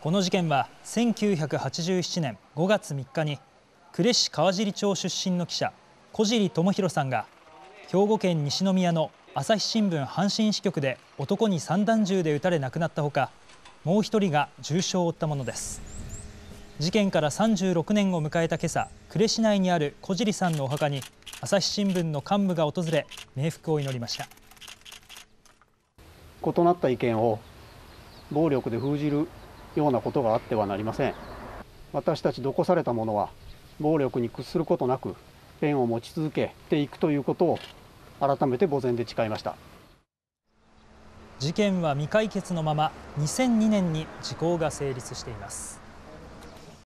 この事件は1987年5月3日に呉市川尻町出身の記者小尻智弘さんが兵庫県西宮の朝日新聞阪神支局で男に散弾銃で撃たれ亡くなったほか、もう1人が重傷を負ったものです。事件から36年を迎えた今朝、呉市内にある小尻さんのお墓に朝日新聞の幹部が訪れ冥福を祈りました。 異なった意見を暴力で封じるようなことがあってはなりません。私たち残された者は暴力に屈することなくペンを持ち続けていくということを改めて墓前で誓いました。 事件は未解決のまま2002年に時効が成立しています。